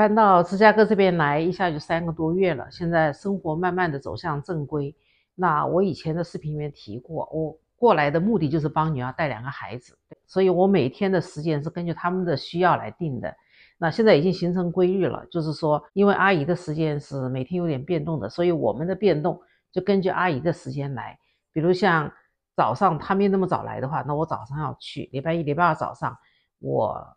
搬到芝加哥这边来，一下就3个多月了，现在生活慢慢的走向正规。那我以前的视频里面提过，我过来的目的就是帮女儿带2个孩子，所以我每天的时间是根据他们的需要来定的。那现在已经形成规律了，就是说，因为阿姨的时间是每天有点变动的，所以我们的变动就根据阿姨的时间来。比如像早上她没那么早来的话，那我早上要去，礼拜一、礼拜二早上我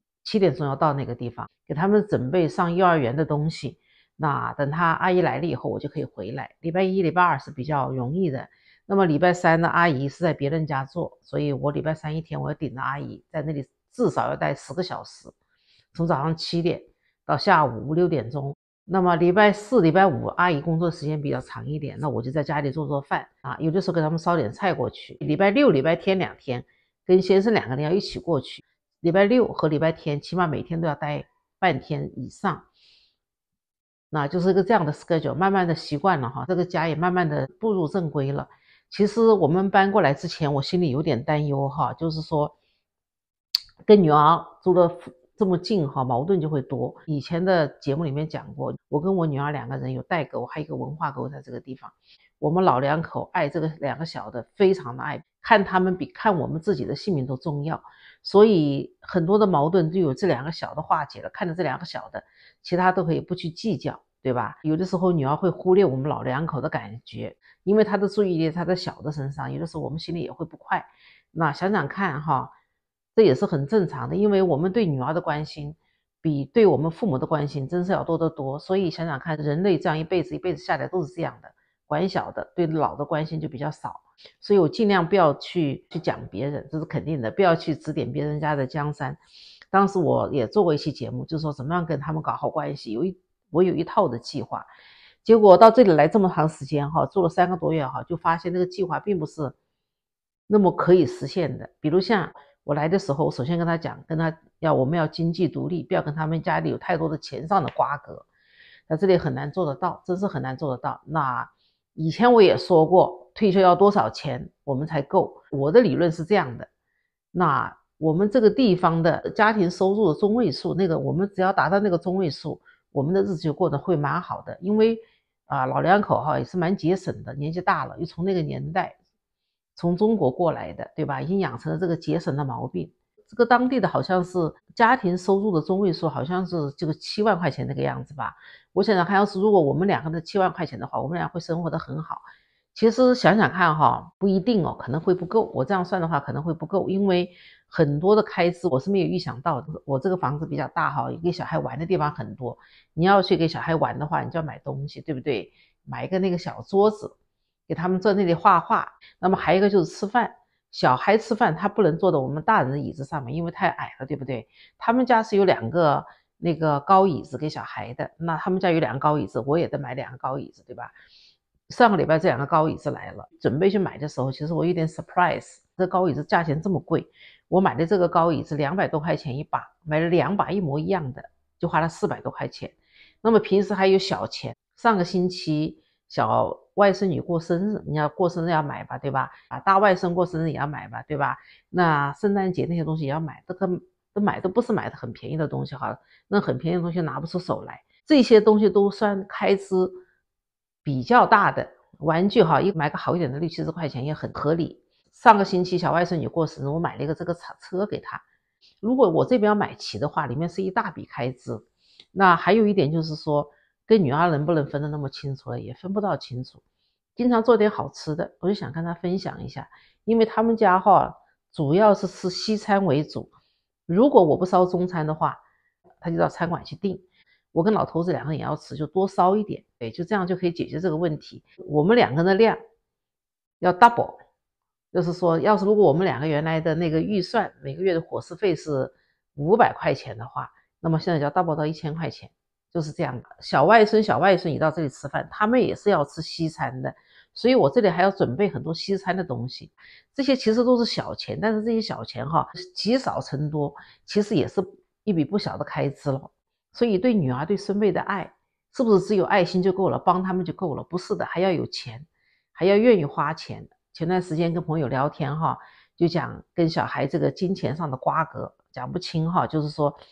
7点钟要到那个地方，给他们准备上幼儿园的东西。那等他阿姨来了以后，我就可以回来。礼拜一、礼拜二是比较容易的。那么礼拜三呢，阿姨是在别人家做，所以我礼拜三一天我要顶着阿姨在那里至少要待10个小时，从早上7点到下午5、6点钟。那么礼拜四、礼拜五阿姨工作时间比较长一点，那我就在家里做做饭啊，有的时候给他们烧点菜过去。礼拜六、礼拜天2天跟先生2个人要一起过去。礼拜六和礼拜天起码每天都要待半天以上，那就是一个这样的 schedule， 慢慢的习惯了哈，这个家也慢慢的步入正规了。其实我们搬过来之前，我心里有点担忧哈，就是说跟女儿住的这么近哈，矛盾就会多。以前的节目里面讲过，我跟我女儿2个人有代沟，还有一个文化沟在这个地方。我们老两口爱这个2个小的，非常的爱，看他们比看我们自己的性命都重要。所以很多的矛盾就有这2个小的化解了，看着这2个小的，其他都可以不去计较，对吧？有的时候女儿会忽略我们老两口的感觉，因为她的注意力在小的身上，有的时候我们心里也会不快。那想想看哈，这也是很正常的，因为我们对女儿的关心比对我们父母的关心真是要多得多。所以想想看，人类这样一辈子下来都是这样的，管小的对老的关心就比较少。所以我尽量不要去讲别人，这是肯定的，不要去指点别人家的江山。当时我也做过一期节目，就是说怎么样跟他们搞好关系，我有一套的计划。结果到这里来这么长时间哈，做了3个多月哈，就发现这个计划并不是那么可以实现的。比如像我来的时候，我首先跟他讲，我们要经济独立，不要跟他们家里有太多的钱上的瓜葛。在这里很难做得到，真是很难做得到。那以前我也说过，退休要多少钱我们才够？我的理论是这样的，那我们这个地方的家庭收入的中位数，我们只要达到那个中位数，我们的日子就过得会蛮好的。因为老两口哈也是蛮节省的，年纪大了，又从那个年代从中国过来的，对吧？已经养成了这个节省的毛病。这个当地的好像是家庭收入的中位数，好像是这个7万块钱那个样子吧。我想想看，要是如果我们2个的7万块钱的话，我们俩会生活得很好。其实想想看哈，不一定哦，可能会不够。我这样算的话可能会不够，因为很多的开支我是没有预想到的。我这个房子比较大哈，给小孩玩的地方很多。你要去给小孩玩的话，你就要买东西，对不对？买一个那个小桌子，给他们在那里画画。那么还有一个就是吃饭。小孩吃饭他不能坐在我们大人的椅子上面，因为太矮了，对不对？他们家是有2个那个高椅子给小孩的，那他们家有2个高椅子，我也得买2个高椅子，对吧？上个礼拜这2个高椅子来了，准备去买的时候，其实我有点 surprise， 这高椅子价钱这么贵。我买的这个高椅子200多块钱一把，买了2把一模一样的，就花了400多块钱。那么平时还有小钱，上个星期小外甥女过生日，你要过生日要买吧，对吧？大外甥过生日也要买吧，对吧？那圣诞节那些东西也要买，都不是买的很便宜的东西哈，那很便宜的东西拿不出手来。这些东西都算开支比较大的。玩具哈，买个好一点的60-70块钱也很合理。上个星期小外甥女过生日，我买了一个这个车给她。如果我这边要买齐的话，里面是一大笔开支。那还有一点就是说，跟女儿能不能分得那么清楚了，也分不到清楚。经常做点好吃的，我就想跟她分享一下，因为他们家哈主要是吃西餐为主，如果我不烧中餐的话，他就到餐馆去订。我跟老头子2个人也要吃，就多烧一点，对，就这样就可以解决这个问题。我们2个人的量要 double， 就是说，如果我们2个原来的那个预算每个月的伙食费是500块钱的话，那么现在就要 double 到1000块钱，就是这样的。小外甥也到这里吃饭，他们也是要吃西餐的，所以我这里还要准备很多西餐的东西。这些其实都是小钱，但是这些小钱哈积少成多，其实也是一笔不小的开支了。所以对女儿对孙辈的爱，是不是只有爱心就够了，帮他们就够了？不是的，还要有钱，还要愿意花钱。前段时间跟朋友聊天哈，就讲跟小孩这个金钱上的瓜葛讲不清哈，就是说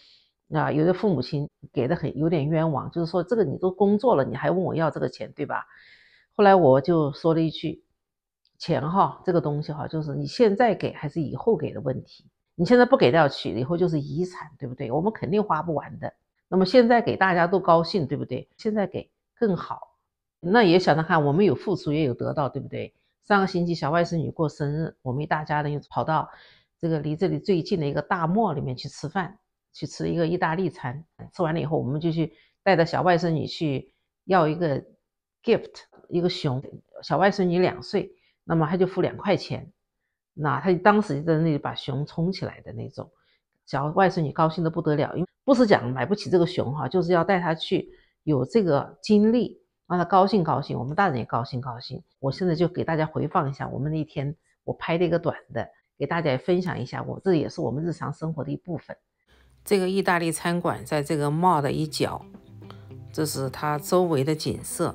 有的父母亲给的有点冤枉，就是说这个你都工作了，你还问我要这个钱，对吧？后来我就说了一句，钱哈，这个东西哈，就是你现在给还是以后给的问题。你现在不给掉去，以后就是遗产，对不对？我们肯定花不完的。那么现在给大家都高兴，对不对？现在给更好。那也想想看，我们有付出也有得到，对不对？上个星期小外甥女过生日，我们一大家人又跑到这个离这里最近的一个大漠里面去吃饭，去吃一个意大利餐。吃完了以后，我们就去带着小外甥女去要一个 gift， 一个熊。小外甥女2岁，那么她就付2块钱，那她当时就在那里把熊冲起来的那种。小外甥女高兴的不得了，因为不是讲买不起这个熊哈，就是要带她去有这个经历，让她高兴高兴，我们大人也高兴高兴。我现在就给大家回放一下我们那天我拍的一个短的，给大家也分享一下，这也是我们日常生活的一部分。这个意大利餐馆在这个 mall 的一角，这是它周围的景色。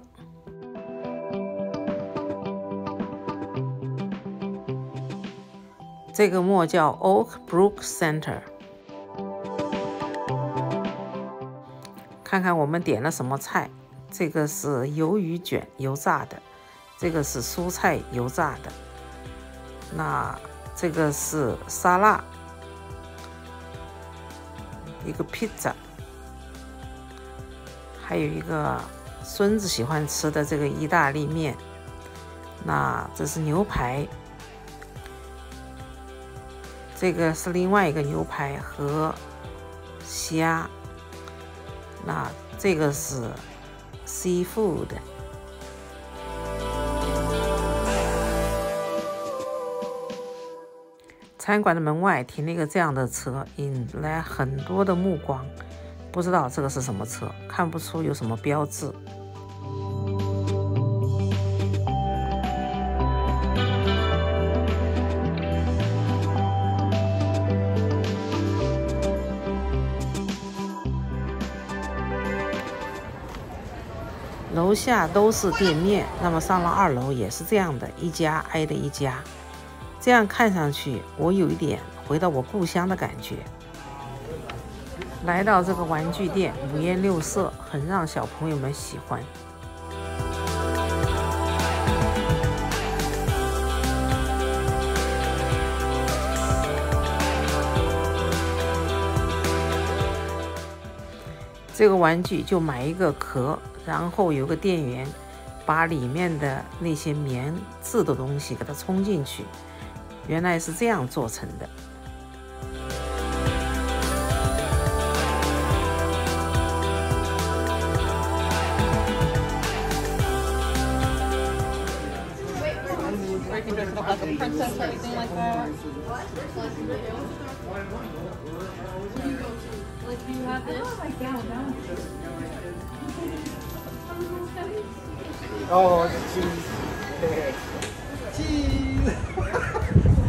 这个 mall 叫 Oak Brook Center。看看我们点了什么菜，这个是鱿鱼卷油炸的，这个是蔬菜油炸的，那这个是沙拉，一个披萨，还有一个孙子喜欢吃的这个意大利面，那这是牛排，这个是另外一个牛排和虾，那这个是 seafood。餐馆的门外停了一个这样的车，引来很多的目光。不知道这个是什么车，看不出有什么标志。楼下都是店面，那么上了2楼也是这样的，一家挨着一家。这样看上去，我有一点回到我故乡的感觉。来到这个玩具店，五颜六色，很让小朋友们喜欢。这个玩具就买一个壳，然后有个店员把里面的那些棉质的东西给它冲进去，原来是这样做成的。 Oh, cheese. Cheese.